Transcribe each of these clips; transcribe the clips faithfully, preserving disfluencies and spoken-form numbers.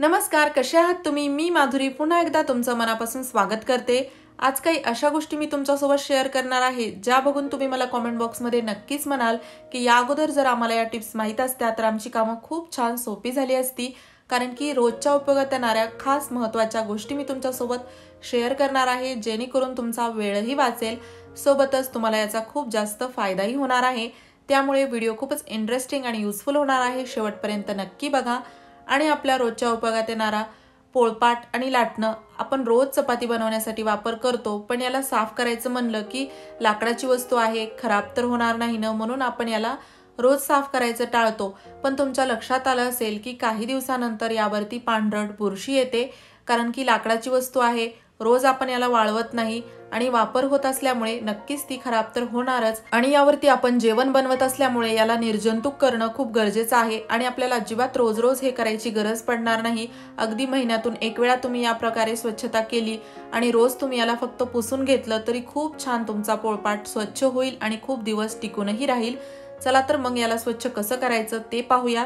नमस्कार, कसे आहात तुम्ही? मी माधुरी पुन्हा एकदा तुमचं मनापासून स्वागत करते। आज काही अशा गोष्टी मी तुमच्यासोबत शेअर करणार आहे ज्या बघून तुम्ही मला कमेंट बॉक्समध्ये नक्कीच म्हणाल की या अगोदर जर आम्हाला या टिप्स माहित असत्या तर आमची कामं खूप छान सोपी झाली असती, कारण की रोजच्या उपयोगात येणाऱ्या खास महत्त्वाच्या गोष्टी मी तुमच्यासोबत शेअर करणार आहे, जेणेकरून तुमचा वेळही वाचेल, सोबतच तुम्हाला याचा खूप जास्त फायदाही होणार आहे। त्यामुळे व्हिडिओ खूपच इंटरेस्टिंग आणि युजफुल होणार आहे, शेवटपर्यंत नक्की बघा। आणि आपल्या रोजच्या उपयोगात येणारा पोळपाट आणि लाटणं आपण रोज चपाती बनवण्यासाठी वापर करतो, पण याला साफ करायचं म्हणलं की लाकडाची वस्तू आहे, खराब तर होणार नाही ना, म्हणून आपण याला रोज साफ करायचं टाळतो। पण तुमच्या लक्षात आलं असेल की काही दिवसानंतर यावरती पांढरट बुरशी येते, कारण की लाकडाची वस्तू आहे, रोज आपण याला वाळवत नाही आणि वापर होत असल्यामुळे नक्कीच ती खराब तर होणारच। आणि यावरती आपण जेवण बनवत असल्यामुळे याला निर्जंतुक करणं खूप गरजेचं आहे आणि आपल्याला अजिबात रोज रोज हे करायची गरज पडणार नाही। अगदी महिन्यातून एक वेळा तुम्ही या प्रकारे स्वच्छता केली आणि रोज तुम्ही याला फक्त पुसून घेतलं तरी खूप छान तुमचा पोळपाट स्वच्छ होईल आणि खूप दिवस टिकूनही राहील। चला तर मग याला स्वच्छ कसं करायचं ते पाहूया।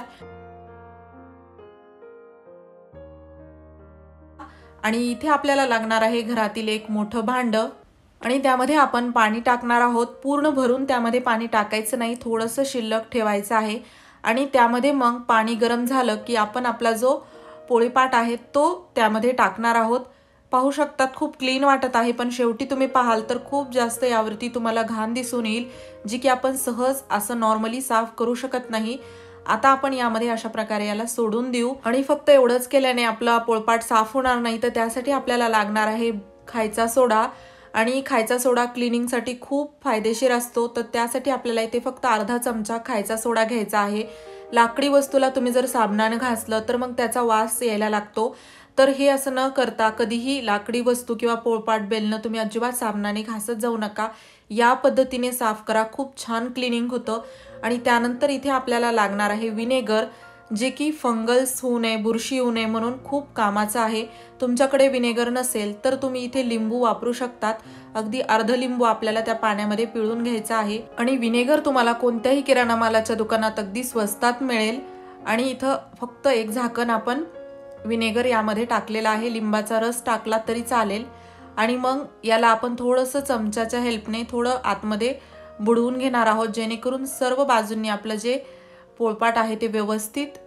आणि इथे आपल्याला लागणार आहे घरातील एक मोठं भांड आणि त्यामध्ये आपण पाणी टाकणार आहोत। पूर्ण भरून त्यामध्ये पाणी टाकायचं नाही, थोडंसं शिल्लक ठेवायचं आहे। आणि त्यामध्ये मग पाणी गरम झालं की आपण आपला जो पोळीपाट आहे तो त्यामध्ये टाकणार आहोत। पाहू शकतात खूप क्लीन वाटत आहे, पण शेवटी तुम्ही पाहाल तर खूप जास्त यावरती तुम्हाला घाण दिसून येईल, जी की आपण सहज असं नॉर्मली साफ करू शकत नाही। आता आपण यामध्ये अशा प्रकारे याला सोडून देऊ आणि फक्त एवढंच केल्याने आपला पोळपाट साफ होणार नाही, तर त्यासाठी आपल्याला लागणार आहे खायचा सोडा। आणि खायचा सोडा क्लिनिंगसाठी खूप फायदेशीर असतो, तर त्यासाठी आपल्याला इथे फक्त अर्धा चमचा खायचा सोडा घ्यायचा आहे। लाकडी वस्तूला तुम्ही जर साबणाने घासलं तर मग त्याचा वास यायला लागतो, तर हे असं न करता कधीही लाकडी वस्तू किंवा पोळपाट बेलणं तुम्ही अजिबात साबणाने घासत जाऊ नका, या पद्धतीने साफ करा, खूप छान क्लिनिंग होतं। आणि त्यानंतर इथे आपल्याला लागणार आहे विनेगर, जे की फंगल्स होऊ नये, बुरशी येऊ नये म्हणून खूप कामाचं आहे। तुमच्याकडे विनेगर नसेल तर तुम्ही इथे लिंबू वापरू शकतात, अगदी अर्ध लिंबू आपल्याला त्या पाण्यामध्ये पिळून घ्यायचा आहे। आणि विनेगर तुम्हाला कोणत्याही किराणा मालाच्या दुकानात अगदी स्वस्तात मिळेल। आणि इथं फक्त एक झाकण आपण विनेगर यामध्ये टाकलेला आहे, लिंबाचा रस टाकला तरी चालेल। आणि मग याला आपण थोडंसं चमच्याच्या हेल्पने थोडं आतमध्ये बुडवून घेणार आहोत, जेणेकरून सर्व बाजूंनी आपलं जे पोळपाट आहे ते व्यवस्थित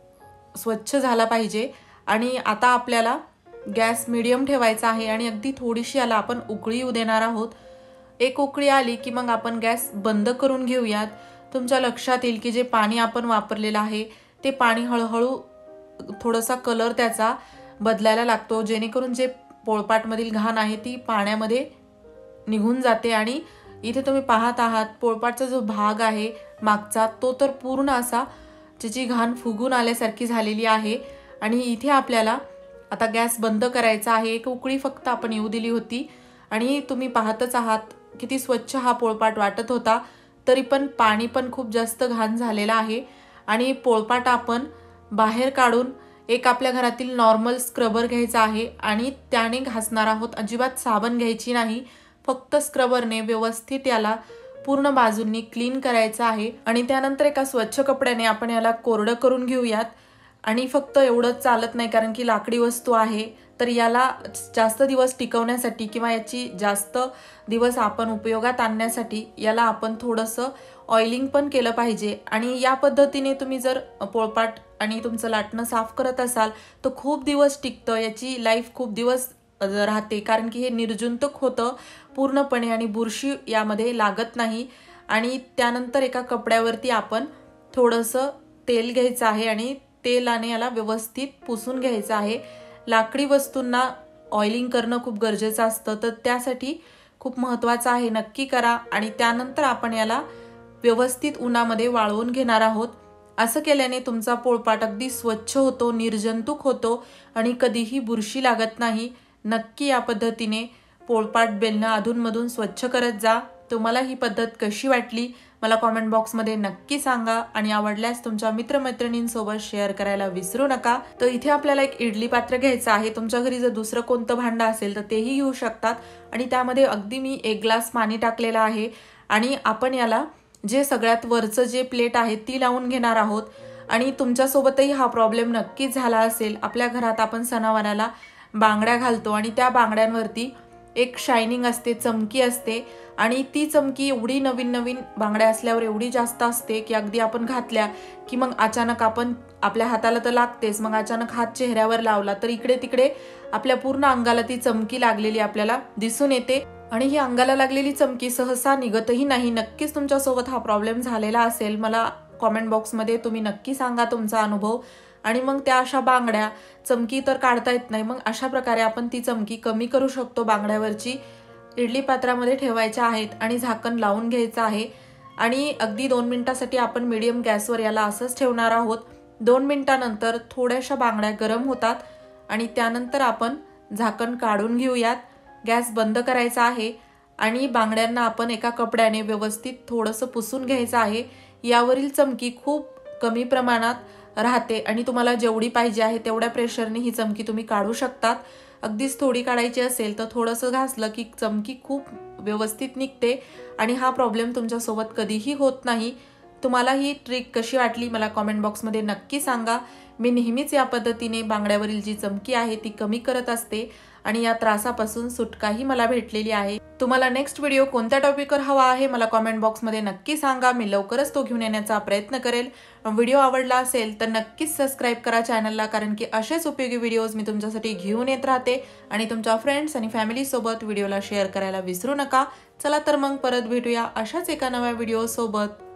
स्वच्छ झाला पाहिजे। आणि आता आपल्याला गॅस मीडियम ठेवायचा आहे आणि अगदी थोडीशी याला आपण उकळी येऊ देणार आहोत। एक उकळी आली की मग आपण गॅस बंद करून घेऊयात। तुमच्या लक्षात येईल की जे पाणी आपण वापरलेलं आहे ते पाणी हळूहळू थोडासा कलर त्याचा बदलायला लागतो, जेणेकरून जे पोळपाटमधील घाण आहे ती पाण्यामध्ये निघून जाते। आणि इथे तुम्ही पाहत आहात पोळपाटचा जो भाग आहे मागचा तो तर पूर्ण असा त्याची घाण फुगून आल्यासारखी झालेली आहे। आणि इथे आपल्याला आता गॅस बंद करायचा आहे, एक उकळी फक्त आपण येऊ दिली होती आणि तुम्ही पाहतच आहात किती स्वच्छ हा पोळपाट वाटत होता, तरी पण पाणी पण खूप जास्त घाण झालेलं आहे। आणि पोळपाट आपण बाहेर काढून एक आपल्या घरातील नॉर्मल स्क्रबर घ्यायचा आहे आणि त्याने घासणार आहोत, अजिबात साबण घ्यायची नाही, फक्त स्क्रबरने व्यवस्थित याला पूर्ण बाजूंनी क्लीन करायचं आहे। आणि त्यानंतर एका स्वच्छ कपड्याने आपण याला कोरडं करून घेऊयात। आणि फक्त एवढंच चालत नाही, कारण की लाकडी वस्तू आहे, तर याला जास्त दिवस टिकवण्यासाठी किंवा याची जास्त दिवस आपण उपयोगात आणण्यासाठी याला आपण थोडंसं ऑइलिंग पण केलं पाहिजे। आणि या पद्धतीने तुम्ही जर पोळपाट आणि तुमचं लाटणं साफ करत असाल तर खूप दिवस टिकतं, याची लाईफ खूप दिवस राहते, कारण की हे निर्जंतुक होतं पूर्णपणे आणि बुरशी यामध्ये लागत नाही। आणि त्यानंतर एका कपड्यावरती आपण थोडंसं तेल घ्यायचं आहे आणि तेलाने याला व्यवस्थित पुसून घ्यायचं आहे। लाकडी वस्तूंना ऑइलिंग करणं खूप गरजेचं असतं, तर त्यासाठी खूप महत्त्वाचं आहे, नक्की करा। आणि त्यानंतर आपण याला व्यवस्थित उन्हामध्ये वाळवून घेणार आहोत। असं केल्याने तुमचा पोळपाट अगदी स्वच्छ होतो, निर्जंतुक होतो आणि कधीही बुरशी लागत नाही। नक्की या पद्धतीने पोळपाट बेलणं अधूनमधून स्वच्छ करत जा। तुम्हाला ही पद्धत कशी वाटली मला कमेंट बॉक्समध्ये नक्की सांगा आणि आवडल्यास तुमच्या मित्रमैत्रिणींसोबत शेअर करायला विसरू नका। तर इथे आपल्याला एक इडली पात्र घ्यायचं आहे, तुमच्या घरी जर दुसरं कोणतं भांडं असेल तर तेही घेऊ शकतात। आणि त्यामध्ये अगदी मी एक ग्लास पाणी टाकलेलं आहे आणि आपण याला जे सगळ्यात वरचं जे प्लेट आहे ती लावून घेणार आहोत। आणि तुमच्यासोबतही हा प्रॉब्लेम नक्कीच झाला असेल। आपल्या घरात आपण सणावाराला बांगड्या घालतो आणि त्या बांगड्यांवरती एक शायनिंग असते, चमकी असते आणि ती चमकी एवढी नवीन नवीन बांगड्या असल्यावर एवढी जास्त असते की अगदी आपण घातल्या की मग अचानक आपण आपल्या हाताला तर लागतेच, मग अचानक हात चेहऱ्यावर लावला तर इकडे तिकडे आपल्या पूर्ण अंगाला ती चमकी लागलेली आपल्याला दिसून येते आणि ही अंगाला लागलेली चमकी सहसा निघतही नाही। नक्कीच तुमच्यासोबत हा प्रॉब्लेम झालेला असेल, मला कॉमेंट बॉक्समध्ये तुम्ही नक्की सांगा तुमचा अनुभव। आणि मग त्या अशा बांगड्या चमकी तर काढता येत नाही, मग अशा प्रकारे आपण ती चमकी कमी करू शकतो। बांगड्यावरची इडली पात्रामध्ये ठेवायच्या आहेत आणि झाकण लावून घ्यायचं आहे आणि अगदी दोन मिनिटासाठी आपण मीडियम गॅसवर याला असंच ठेवणार आहोत। दोन मिनिटानंतर थोड्याशा बांगड्या गरम होतात आणि त्यानंतर आपण झाकण काढून घेऊयात। गॅस बंद करायचा आहे आणि बांगड्यांना आपण एका कपड्याने व्यवस्थित थोडंसं पुसून घ्यायचं आहे। यावरील चमकी खूप कमी प्रमाणात राहते आणि तुम्हाला जेवढी पाहिजे आहे तेवढ्या प्रेशरने ही चमकी तुम्ही काढू शकतात। अगदीच थोडी काढायची असेल तर थोडंसं घासलं की चमकी खूप व्यवस्थित निघते आणि हा प्रॉब्लेम तुमच्यासोबत कधीही होत नाही। तुम्हाला ही ट्रिक कशी वाटली मला कॉमेंट बॉक्समध्ये नक्की सांगा। मी नेहमीच या पद्धतीने बांगड्यावरील जी चमकी आहे ती कमी करत असते आणि या त्रासापासून सुटकाही मला भेटलेली आहे। तुम्हाला नेक्स्ट व्हिडिओ कोणत्या टॉपिकवर हवा आहे मला कॉमेंट बॉक्समध्ये नक्की सांगा, मी लवकरच तो घेऊन येण्याचा प्रयत्न करेल। व्हिडिओ आवडला असेल तर नक्कीच सबस्क्राईब करा चॅनलला, कारण की असेच उपयोगी व्हिडिओज मी तुमच्यासाठी घेऊन येत राहते आणि तुमच्या फ्रेंड्स आणि फॅमिली सोबत व्हिडिओला शेअर करायला विसरू नका। चला तर मग परत भेटूया अशाच एका नव्या व्हिडिओ सोबत।